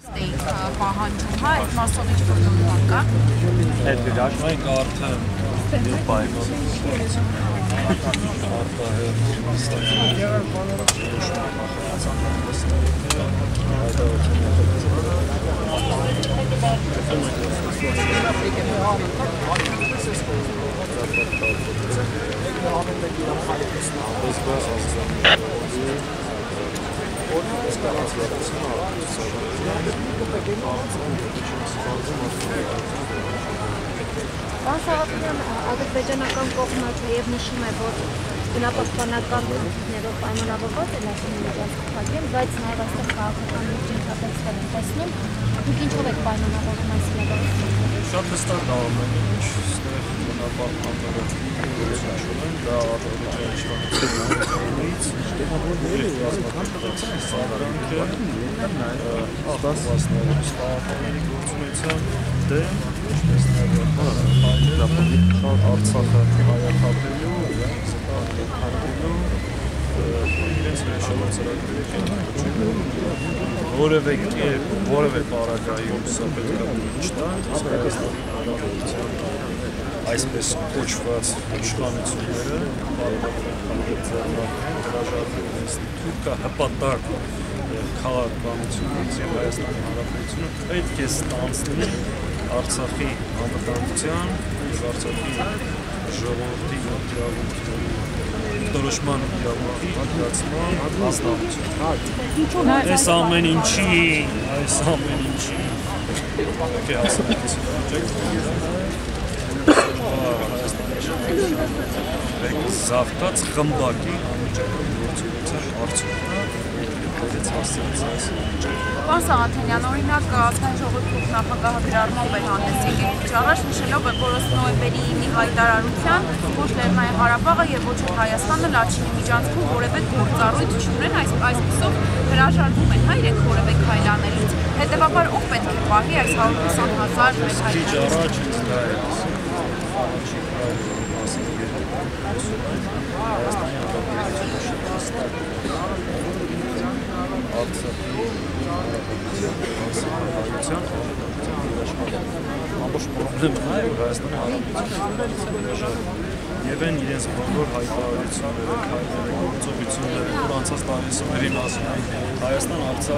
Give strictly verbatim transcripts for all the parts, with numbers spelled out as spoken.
Պահանջում, հա, այդ մասով ինչ որոնք կա։ Այդ դրաշ Մենք արդեն դեպի արտահայտ Բանսաղատյան ադրբեջանական կողմը թեև նշում է, որ բնապահպանական ներով պայմանավորված է լաշինի միջանց խաղակեն, բայց նաև այստեղ քաղաքական միջին հատեցվել են տեսնում, դուք ինչով եք պայմանավորում այս իրավարությունը։ Շատ հստակ ամեն ինչ ստեղ բնապահպանները գործություն են, դա ադրբեջանի իշխանություններից սադրանքը ախտվածները սպահապանների գործունեության դեմ, ինչպես նաև Արցախը հայաթափելու, զտահարելու իրենց վերջնական ծրագրերի կենտրոնում որևէ կերպ, որևէ պարագայում սա պետք է չտա, Հայաստանի Հանրապետության այսպես կոչված իշխանությունները հրաժարվեն թուրքա հպատակ քաղաքականությունից եւ Հայաստանի Հանրապետությունը պետք է ստանցնի Արցախի անվտանգության եւ Արցախի ժողովրդի իրավունքների դրոշման իրավունքի հատկացման մասնավորություն։ Այս ամեն ինչի, այս ամեն ինչի պետք է հասնելիս զավթած խմբակի գործունեության արդյունքն դից հասցրեց այս Պարոն Սաղաթելյան, օրինակ ազգային ժողովի փոխնախագահը գրառմամբ է հանդես եկել քիչ առաջ, նշելով է, որ ըստ նոյեմբերի ինի հայտարարության ոչ Լեռնային Ղարաբաղը եւ ոչ Հայաստանը Լաչինի միջանցքում որևէ գործառույթ չունեն, այսպիսով հրաժարվում են, հա, իրենք որևէ քայլ անելուց։ Հետևաբար ով պետք է պահի այս հարյուր ութսուն հազար մեկ քիչ առաջ ինձ դա է Հայաստանի Հանրապետությունը շատ հստակ Արցախի հանրապետության ամբողջ պրոբլեմն է, որ Հայաստանի Հանրապետությունը եւ են իրենց բոլոր հայտարարությունները, քայլերը, գործողությունները, որ անցած տարիների մասին Հայաստան-Արցախ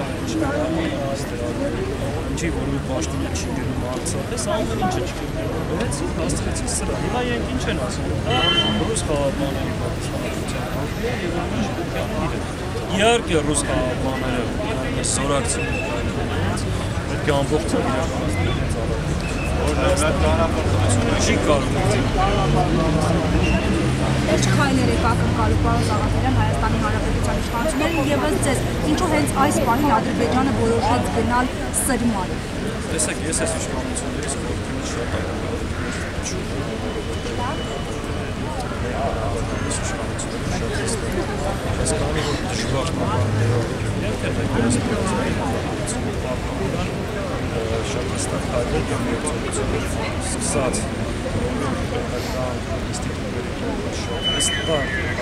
ինչի որևէ պաշտոնյա չի գնում Արցախ, այս ամեն ինչը չկերտել, վերեցին, հասցրեցին սրա։ Հիմա իրենք ինչ են ասում, ռուս խաղաղապահների պատասխանատվության եւ ինչ պետք է անեն իրենք։ Իհարկե ռուս խաղաղապահները զորակցում են այդպես, պետք է ամբողջը իրականացնել իրենց առաքելությունը։ Չի կարող։ Ինչ քայլեր եք ակնկալում, պարոն Սաղաթելյան, Հայաստանի Հանրապետության իշխանությունները եւս ձեզ, ինչու հենց այս պահին Ադրբեջանը որոշեց գնալ սրման։ Տեսեք, ես այս իշխանություններից խորհրդի շատ Ես կանի որ դժվար բաններով շատ հստակ հայտնել եմ գործողություններ սկսած պետական ինստիտուտների շատ հստակ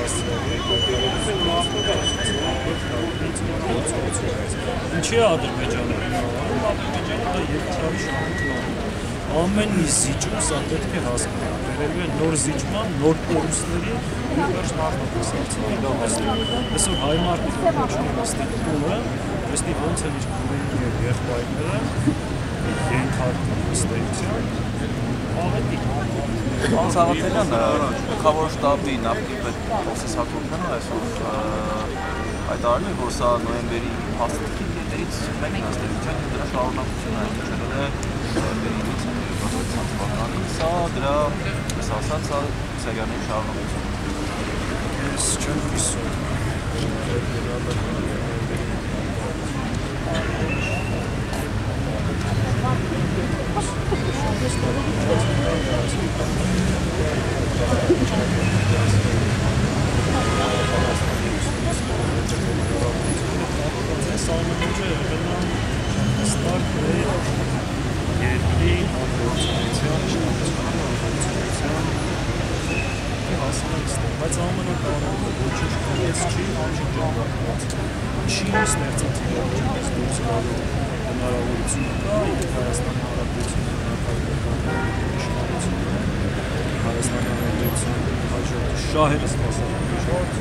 հասցեալի ինչի է Ադրբեջանը Ադրբեջանը դա երկրորդ շահույթն է ամեն մի զիջում սա պետք է հասկանալ վերելու է նոր զիջման, նոր կորուստների ու շնորհակալություն դասի այսօր հայ մարդիկ ոչինչ ինստիտուտը ոստի ոնց են իր քուրերի եւ եղբայրները ենթարկվում ստեյցիան աղետի Պարոն Սաղաթելյան, գլխավոր շտաբի նախկին պետ Մովսես Հակոբյանը այսօր հայտարարել է, որ սա նոյեմբերի փաստաթղթերից մեկն է ըստեյության դրա շարունակությունը նշել է նոյեմբերի ինը սա դրա ես ասած սա սերիալների շարունակություն ես չեմ հույսում բայց ամենակարևորը ոչինչ քնած չի, ոչինչ ջանքված չի ստեղծած իրավիճակից դուրս գալու հնարավորություն կա Հայաստանի Հանրապետությունի նախագահ Հայաստանի Հանրապետության հաջորդ շահերը սպասարկում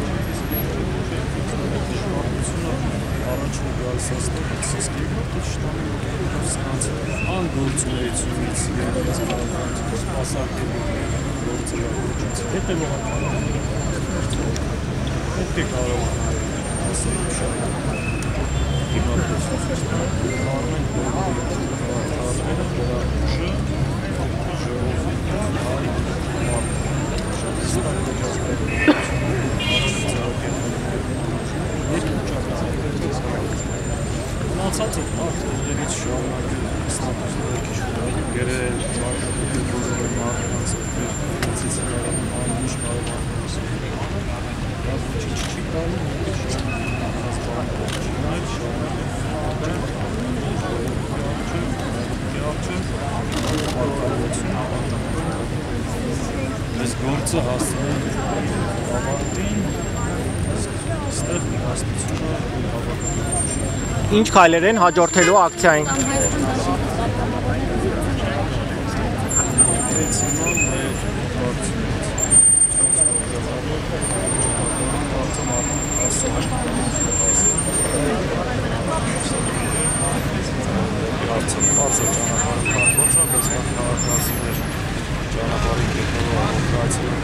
առաջին գալիս աստեղ սսկի շտամի անգործունեությունից և սպասարկելու գործելագործից հետևողական պետք է կարողանալ ասել շահը դիմադրություն արմեն բոլորի դրա ուժը ժողովի հայ Մնացած է արդյունքներից շարունակել ստապուստները քիչ գրել, ճարտարապետել բոլորը մարդկանց ծիծաղարան անմիշտ կարողանալ դա ոչինչ չի կարելի շարունակել Այս գործը հասցնել ավարտին ստեղ հաստությունը Ինչ քայլեր են հաջորդելու ակցիային։ Արցախը ճանապարհը բայց քաղաքացիներ ճանապարհի կետերով ակցիա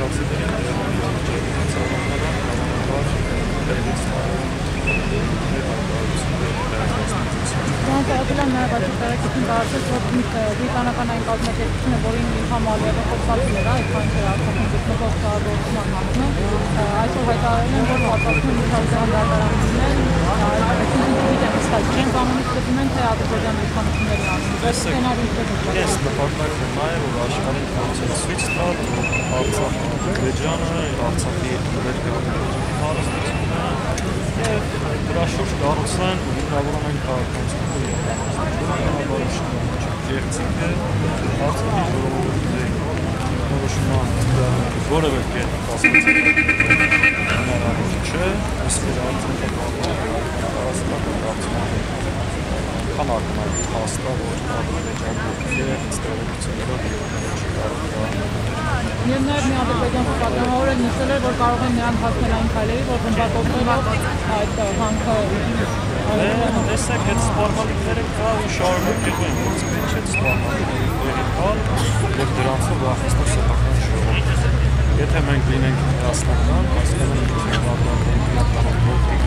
Դրանցավելան նաև աջակցություն դարձած, որ բրիտանական այն կազմակերպությունը, որին Իլհամ Ալիևը խոսալցել էր, այդ բանջերը Արցախում գտնվող շահագործման մասն է, այսօր հայտարարել են, որ հատվածում միջազգային դատարաններն չեն կանոնից գտնում են, թե Ադրբեջանի իշխանությունների անունը։ Ես նպատակն է նաև, որ աշխարհին փորձեն ցույց տալ, որ Արցախը, Ադրբեջանը, Արցախի ներկայացուցիչ հարստությունը և դրա շուրջ կառուցեն ու հիմնավորում են քաղաքացիական Գեղեցիկը Արցախի ժողովրդի որոշման որևէ կերպ հնարավոր չէ, իսկ քանակն հաստատ որ Ադրբեջանի և ստորագրություններով Եվ նաև մի ադրբեջան պատգամավոր է նշել էր, որ կարող են նրանք հասնել այն քայլերի, որ ռմբակոծելով այդ հանքը Տեսեք, այդ սպառնալիքները կա ու շարունակելու են, որից մեջ այդ սպառնալիքների կան և դրանցով վախեցնել սեփական ժողովուրդը։ Եթե մենք լինենք միասնական, հասկանում ենք, որ վարդապետական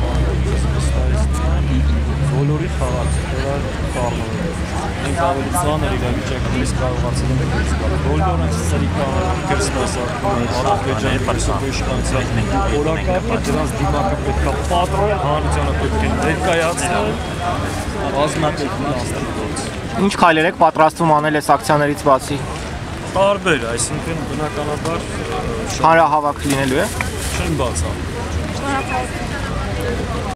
բոլորի խաղացիքները կառնվում են։ Մենք ավելի ծանր իրավիճակներից կարողացել ենք դուրս բոլորը սրիկաները կրսպասարկում են Ադրբեջանի փոխանցող իշխանության օրակարգը դրանց դիմակը պետք է պատռել, հանրությանը պետք է ներկայացնել ռազմատեխնիկ աստիճանից։ Ինչ քայլեր եք պատրաստվում անել այս ակցիաներից բացի։ Տարբեր, այսինքն բնականաբար Հանրահավաք լինելու է։ չեմ բացառում։